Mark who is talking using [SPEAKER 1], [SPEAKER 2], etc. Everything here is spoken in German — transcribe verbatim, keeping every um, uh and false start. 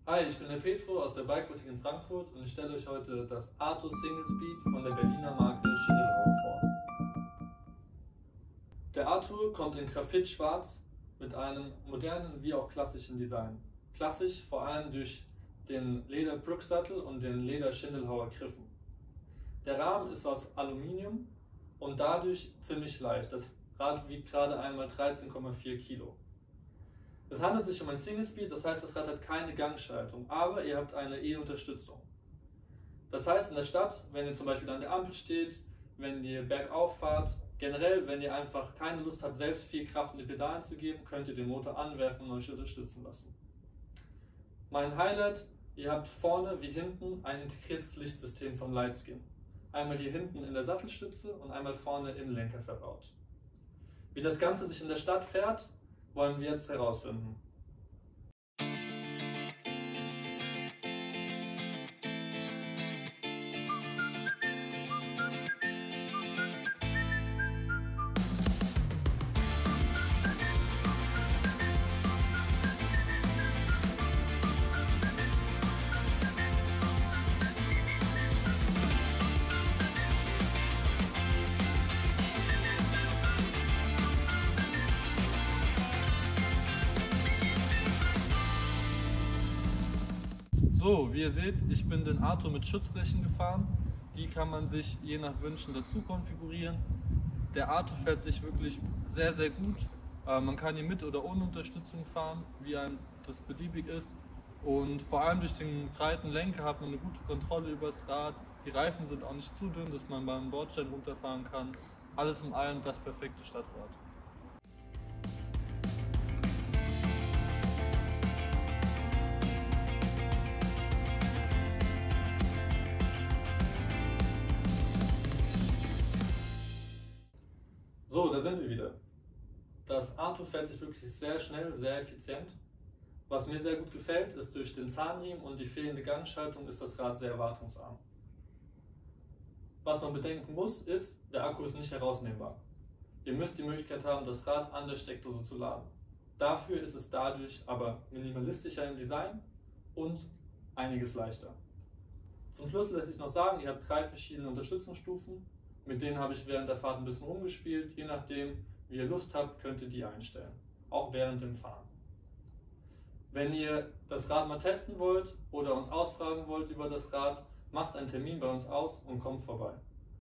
[SPEAKER 1] Hi, ich bin der Petro aus der Bike Boutique in Frankfurt und ich stelle euch heute das Arto Single Speed von der Berliner Marke Schindelhauer vor. Der Arto kommt in Graphit Schwarz mit einem modernen wie auch klassischen Design. Klassisch vor allem durch den Leder Brooksattel und den Leder Schindelhauer Griffen. Der Rahmen ist aus Aluminium und dadurch ziemlich leicht. Das Rad wiegt gerade einmal dreizehn Komma vier Kilo. Es handelt sich um ein Single Speed, das heißt, das Rad hat keine Gangschaltung, aber ihr habt eine E-Unterstützung. Das heißt, in der Stadt, wenn ihr zum Beispiel an der Ampel steht, wenn ihr bergauf fahrt, generell, wenn ihr einfach keine Lust habt, selbst viel Kraft in die Pedalen zu geben, könnt ihr den Motor anwerfen und euch unterstützen lassen. Mein Highlight, ihr habt vorne wie hinten ein integriertes Lichtsystem von Lightskin. Einmal hier hinten in der Sattelstütze und einmal vorne im Lenker verbaut. Wie das Ganze sich in der Stadt fährt, wollen wir jetzt herausfinden. So, wie ihr seht, ich bin den Arto mit Schutzblechen gefahren. Die kann man sich je nach Wünschen dazu konfigurieren. Der Arto fährt sich wirklich sehr, sehr gut. Man kann ihn mit oder ohne Unterstützung fahren, wie einem das beliebig ist. Und vor allem durch den breiten Lenker hat man eine gute Kontrolle über das Rad. Die Reifen sind auch nicht zu dünn, dass man beim Bordstein runterfahren kann. Alles in allem das perfekte Stadtrad. So, da sind wir wieder. Das Arto fährt sich wirklich sehr schnell, sehr effizient. Was mir sehr gut gefällt, ist durch den Zahnriemen und die fehlende Gangschaltung ist das Rad sehr wartungsarm. Was man bedenken muss, ist, der Akku ist nicht herausnehmbar. Ihr müsst die Möglichkeit haben, das Rad an der Steckdose zu laden. Dafür ist es dadurch aber minimalistischer im Design und einiges leichter. Zum Schluss lässt sich noch sagen, ihr habt drei verschiedene Unterstützungsstufen. Mit denen habe ich während der Fahrt ein bisschen rumgespielt. Je nachdem, wie ihr Lust habt, könnt ihr die einstellen. Auch während dem Fahren. Wenn ihr das Rad mal testen wollt oder uns ausfragen wollt über das Rad, macht einen Termin bei uns aus und kommt vorbei.